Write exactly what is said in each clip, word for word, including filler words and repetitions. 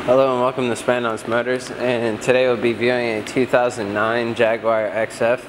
Hello and welcome to Spanos Motors, and today we'll be viewing a two thousand nine Jaguar X F.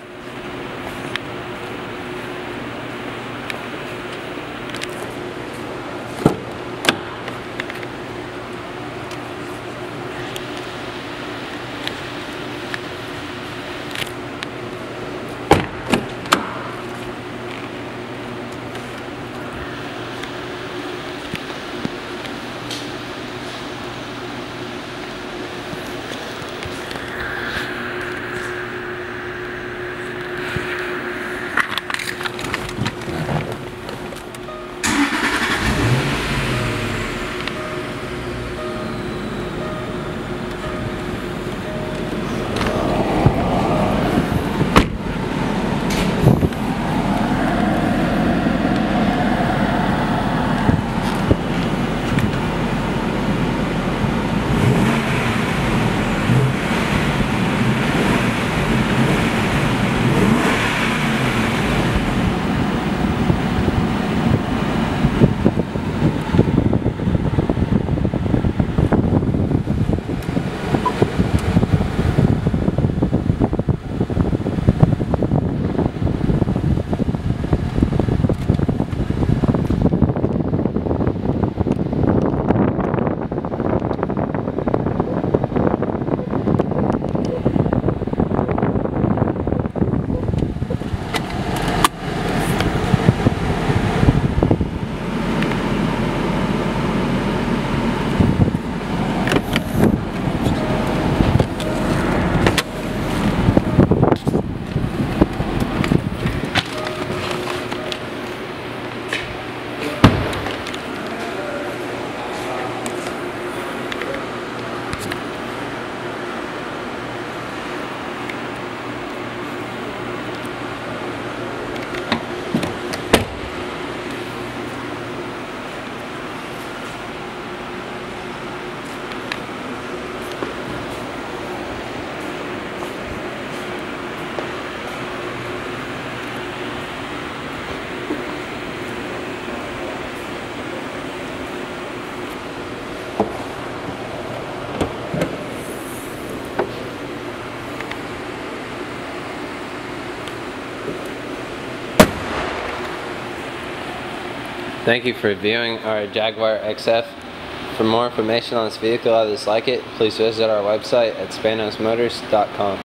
Thank you for viewing our Jaguar X F. For more information on this vehicle, others like it, please visit our website at spanos motors dot com.